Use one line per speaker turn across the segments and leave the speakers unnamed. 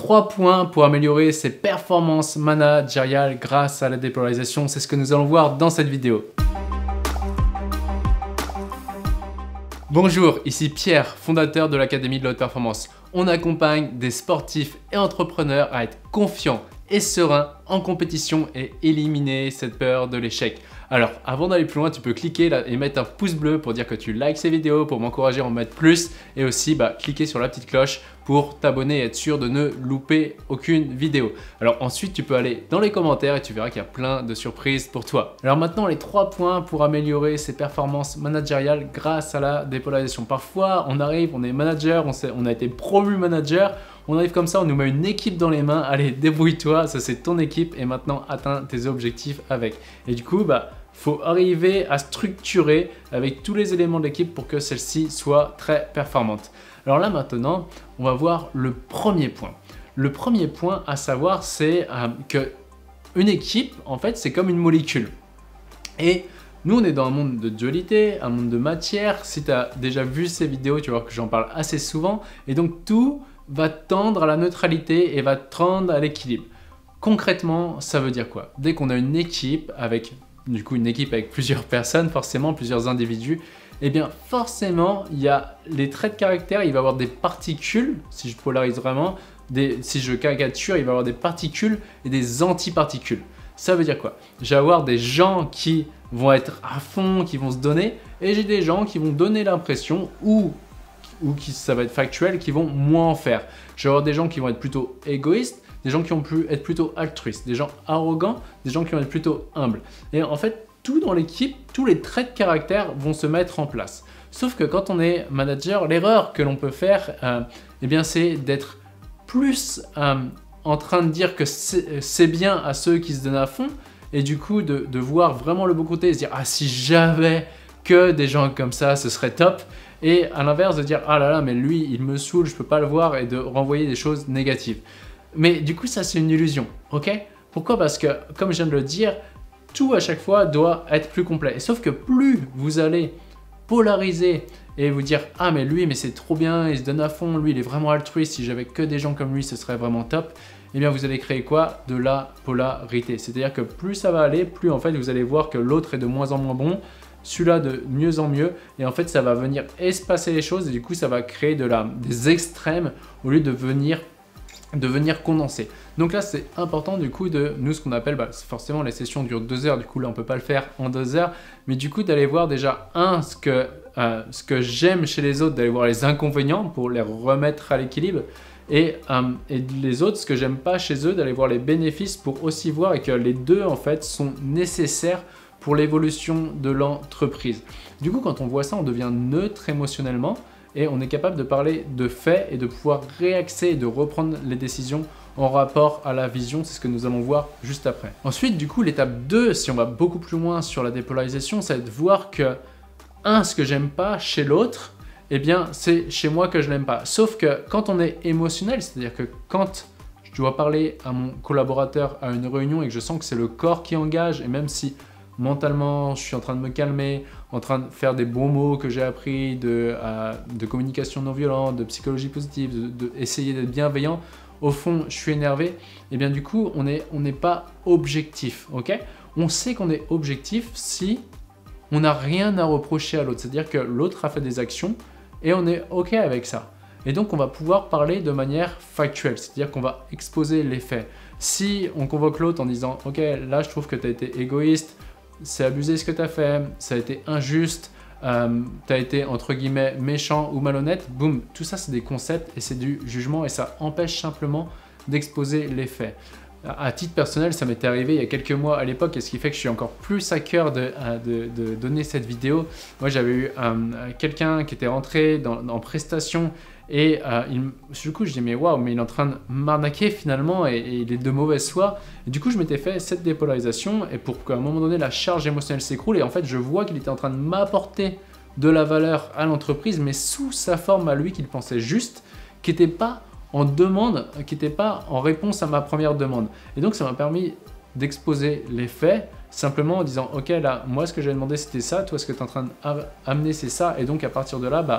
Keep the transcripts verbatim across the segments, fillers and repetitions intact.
trois points pour améliorer ses performances managériales grâce à la dépolarisation. C'est ce que nous allons voir dans cette vidéo. Bonjour, ici Pierre, fondateur de l'Académie de la Haute Performance. On accompagne des sportifs et entrepreneurs à être confiants et sereins en compétition et éliminer cette peur de l'échec. Alors, avant d'aller plus loin, tu peux cliquer là et mettre un pouce bleu pour dire que tu likes ces vidéos, pour m'encourager à en mettre plus, et aussi bah, cliquer sur la petite cloche pour t'abonner et être sûr de ne louper aucune vidéo. Alors ensuite, tu peux aller dans les commentaires et tu verras qu'il y a plein de surprises pour toi. Alors maintenant, les trois points pour améliorer ses performances managériales grâce à la dépolarisation. Parfois, on arrive, on est manager, on, on a été promu manager, on arrive comme ça, on nous met une équipe dans les mains, allez, débrouille-toi, ça c'est ton équipe et maintenant atteins tes objectifs avec. Et du coup, bah, faut arriver à structurer avec tous les éléments de l'équipe pour que celle-ci soit très performante. Alors là maintenant, on va voir le premier point. Le premier point à savoir, c'est euh, que une équipe, en fait, c'est comme une molécule. Et nous, on est dans un monde de dualité, un monde de matière. Si tu as déjà vu ces vidéos, tu vois que j'en parle assez souvent. Et donc, tout va tendre à la neutralité et va tendre à l'équilibre. Concrètement, ça veut dire quoi? Dès qu'on a une équipe avec, du coup, une équipe avec plusieurs personnes, forcément, plusieurs individus, eh bien forcément, il y a les traits de caractère, il va y avoir des particules, si je polarise vraiment, des, si je caricature, il va y avoir des particules et des antiparticules. Ça veut dire quoi? Je vais avoir des gens qui vont être à fond, qui vont se donner, et j'ai des gens qui vont donner l'impression, ou, ou qui, ça va être factuel, qui vont moins en faire. Je vais avoir des gens qui vont être plutôt égoïstes, des gens qui vont plus être plutôt altruistes, des gens arrogants, des gens qui vont être plutôt humbles. Et en fait, tout dans l'équipe, tous les traits de caractère vont se mettre en place. Sauf que quand on est manager, l'erreur que l'on peut faire, euh, eh bien, c'est d'être plus euh, en train de dire que c'est bien à ceux qui se donnent à fond et du coup de, de voir vraiment le beau côté et se dire « Ah, si j'avais que des gens comme ça, ce serait top !» Et à l'inverse de dire « Ah là là, mais lui, il me saoule, je peux pas le voir » et de renvoyer des choses négatives. Mais du coup, ça, c'est une illusion, ok? Pourquoi? Parce que, comme je viens de le dire, tout à chaque fois doit être plus complet. Et sauf que plus vous allez polariser et vous dire « Ah mais lui, mais c'est trop bien, il se donne à fond, lui il est vraiment altruiste, si j'avais que des gens comme lui, ce serait vraiment top », eh bien vous allez créer quoi? De la polarité. C'est-à-dire que plus ça va aller, plus en fait vous allez voir que l'autre est de moins en moins bon, celui-là de mieux en mieux, et en fait ça va venir espacer les choses et du coup ça va créer de la, des extrêmes au lieu de venir de venir condenser. Donc là, c'est important du coup de nous, ce qu'on appelle, bah, forcément les sessions durent deux heures, du coup là on peut pas le faire en deux heures, mais du coup d'aller voir déjà un, ce que, euh, ce que j'aime chez les autres, d'aller voir les inconvénients pour les remettre à l'équilibre, et, euh, et les autres, ce que j'aime pas chez eux, d'aller voir les bénéfices pour aussi voir et que les deux en fait sont nécessaires pour l'évolution de l'entreprise. Du coup, quand on voit ça, on devient neutre émotionnellement, et on est capable de parler de faits et de pouvoir réaxer et de reprendre les décisions en rapport à la vision. C'est ce que nous allons voir juste après. Ensuite, du coup, l'étape deux, si on va beaucoup plus loin sur la dépolarisation, c'est de voir que, un, ce que j'aime pas chez l'autre, eh bien, c'est chez moi que je l'aime pas. Sauf que quand on est émotionnel, c'est-à-dire que quand je dois parler à mon collaborateur à une réunion et que je sens que c'est le corps qui engage, et même si mentalement, je suis en train de me calmer, en train de faire des bons mots que j'ai appris, de, euh, de communication non violente, de psychologie positive, de, de essayer d'être bienveillant, au fond, je suis énervé, et bien du coup, on n'est on n'est pas objectif, ok? On sait qu'on est objectif si on n'a rien à reprocher à l'autre, c'est-à-dire que l'autre a fait des actions et on est ok avec ça. Et donc, on va pouvoir parler de manière factuelle, c'est-à-dire qu'on va exposer les faits. Si on convoque l'autre en disant « Ok, là, je trouve que tu as été égoïste, c'est abusé ce que tu as fait, ça a été injuste, euh, tu as été entre guillemets méchant ou malhonnête », boum, tout ça c'est des concepts et c'est du jugement et ça empêche simplement d'exposer les faits. À titre personnel, ça m'était arrivé il y a quelques mois à l'époque et ce qui fait que je suis encore plus à cœur de, de, de donner cette vidéo. Moi j'avais eu euh, quelqu'un qui était rentré dans, en prestation et euh, il, du coup je dis mais waouh, mais il est en train de m'arnaquer finalement et, et il est de mauvaise foi. Et du coup je m'étais fait cette dépolarisation et pour qu'à un moment donné la charge émotionnelle s'écroule et en fait je vois qu'il était en train de m'apporter de la valeur à l'entreprise mais sous sa forme à lui qu'il pensait juste, qui n'était pas en demande, qui n'était pas en réponse à ma première demande. Et donc ça m'a permis d'exposer les faits simplement en disant ok là moi ce que j'ai demandé c'était ça, toi ce que tu es en train d'amener c'est ça et donc à partir de là bah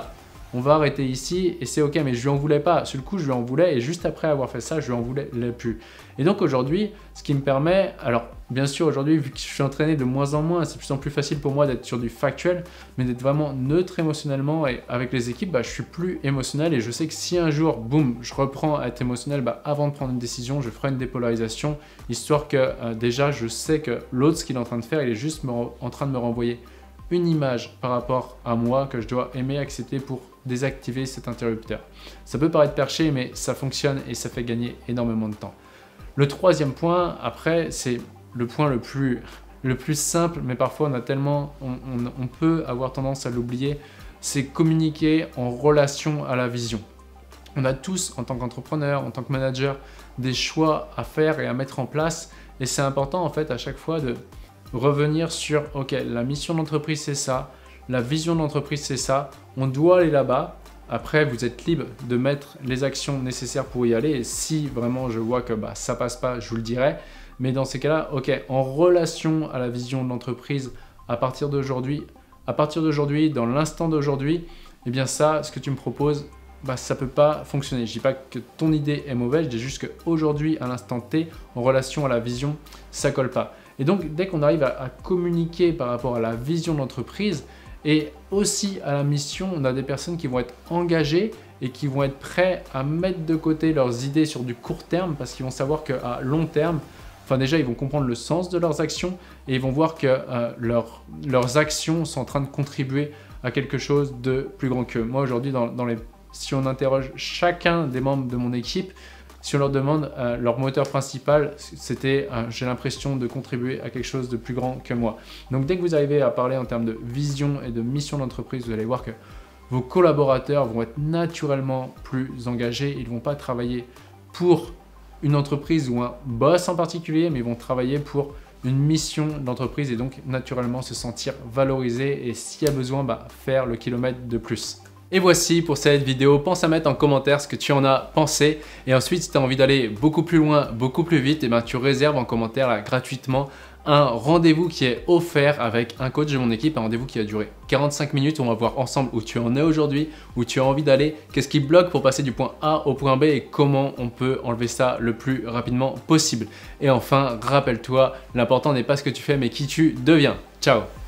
on va arrêter ici et c'est ok, mais je lui en voulais pas. Sur le coup, je lui en voulais et juste après avoir fait ça, je lui en voulais plus. Et donc aujourd'hui, ce qui me permet, alors bien sûr aujourd'hui, vu que je suis entraîné de moins en moins, c'est de plus en plus facile pour moi d'être sur du factuel, mais d'être vraiment neutre émotionnellement et avec les équipes, bah, je suis plus émotionnel et je sais que si un jour, boum, je reprends à être émotionnel, bah, avant de prendre une décision, je ferai une dépolarisation, histoire que euh, déjà je sais que l'autre, ce qu'il est en train de faire, il est juste me en train de me renvoyer une image par rapport à moi que je dois aimer accepter pour désactiver cet interrupteur. Ça peut paraître perché, mais ça fonctionne et ça fait gagner énormément de temps. Le troisième point, après, c'est le point le plus, le plus simple, mais parfois on a tellement, on, on, on peut avoir tendance à l'oublier, c'est communiquer en relation à la vision. On a tous, en tant qu'entrepreneur, en tant que manager, des choix à faire et à mettre en place, et c'est important en fait à chaque fois de revenir sur, ok, la mission de l'entreprise c'est ça, la vision de l'entreprise c'est ça, on doit aller là-bas. Après, vous êtes libre de mettre les actions nécessaires pour y aller et si vraiment je vois que bah, ça passe pas, je vous le dirai. Mais dans ces cas-là, ok, en relation à la vision de l'entreprise à partir d'aujourd'hui, à partir d'aujourd'hui, dans l'instant d'aujourd'hui, eh bien ça, ce que tu me proposes, bah, ça ne peut pas fonctionner. Je ne dis pas que ton idée est mauvaise, je dis juste qu'aujourd'hui, à l'instant T, en relation à la vision, ça ne colle pas. Et donc, dès qu'on arrive à, à communiquer par rapport à la vision de l'entreprise et aussi à la mission, on a des personnes qui vont être engagées et qui vont être prêts à mettre de côté leurs idées sur du court terme parce qu'ils vont savoir qu'à long terme, enfin déjà, ils vont comprendre le sens de leurs actions et ils vont voir que euh, leur, leurs actions sont en train de contribuer à quelque chose de plus grand qu'eux. Moi, aujourd'hui, dans, dans les, si on interroge chacun des membres de mon équipe, si on leur demande euh, leur moteur principal, c'était euh, j'ai l'impression de contribuer à quelque chose de plus grand que moi. Donc dès que vous arrivez à parler en termes de vision et de mission d'entreprise, vous allez voir que vos collaborateurs vont être naturellement plus engagés. Ils ne vont pas travailler pour une entreprise ou un boss en particulier, mais ils vont travailler pour une mission d'entreprise et donc naturellement se sentir valorisés et s'il y a besoin, bah, faire le kilomètre de plus. Et voici pour cette vidéo, pense à mettre en commentaire ce que tu en as pensé et ensuite si tu as envie d'aller beaucoup plus loin, beaucoup plus vite, et ben, tu réserves en commentaire là, gratuitement un rendez-vous qui est offert avec un coach de mon équipe, un rendez-vous qui va durer quarante-cinq minutes. On va voir ensemble où tu en es aujourd'hui, où tu as envie d'aller, qu'est-ce qui bloque pour passer du point A au point B et comment on peut enlever ça le plus rapidement possible. Et enfin, rappelle-toi, l'important n'est pas ce que tu fais mais qui tu deviens. Ciao!